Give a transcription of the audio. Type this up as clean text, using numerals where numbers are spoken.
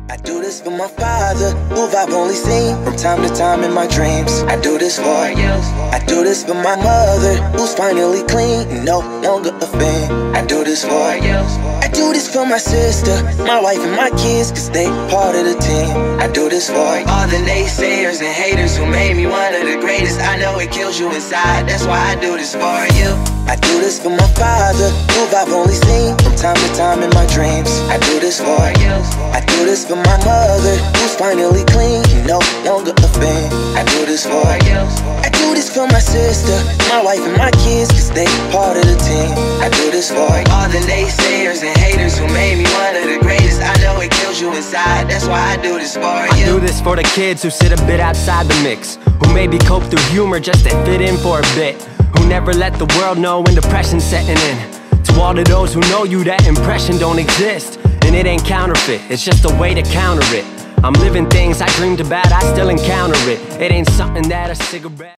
I do this for my father, who I've only seen from time to time in my dreams. I do this for you. I do this for my mother, who's finally clean and no longer a fan. I do this for you. I do this for my sister, my wife and my kids, cause they part of the team. I do this for all the naysayers and haters who made me one of the greatest. I know it kills you inside, that's why I do this for you. I do this for my father, who I've only seen from time to time in my dreams. I do this for you. I do this for my mother, who's finally clean and no longer a fan. I do this for you. I do this for my sister, my wife and my kids, cause they part of the team. I do this for all the naysayers and haters who made me one of the greatest. I know it kills you inside, that's why I do this for you. I do this for the kids who sit a bit outside the mix, who maybe cope through humor just to fit in for a bit, who never let the world know when depression's setting in. To all of those who know you, that impression don't exist, and it ain't counterfeit, it's just a way to counter it. I'm living things I dreamed about, I still encounter it. It ain't something that a cigarette